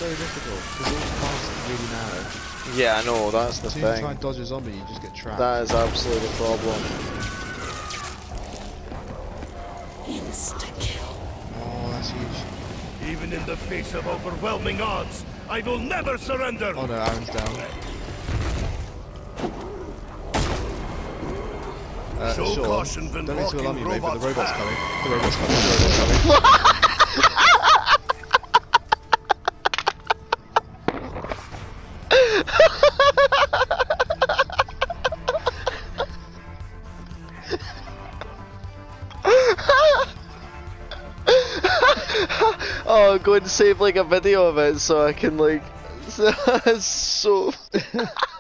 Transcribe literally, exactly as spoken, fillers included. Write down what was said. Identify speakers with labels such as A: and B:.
A: so difficult because all the paths are really narrow.
B: Yeah, I know, that's the
A: As soon as you
B: thing.
A: try and dodge a zombie, you just get trapped.
B: That is absolutely the problem.
C: Insta-kill.
A: Oh, that's huge.
D: Even in the face of overwhelming odds, I will never surrender!
A: Oh no, Aaron's down. Uh,
D: Show
A: sure.
D: caution when
A: Don't need to alarm
D: walking
A: you, mate, but the
D: robots
A: robot's
D: path.
A: coming. The robot's coming. The robot's coming.
B: Oh, go and save like a video of it so I can like. It's so.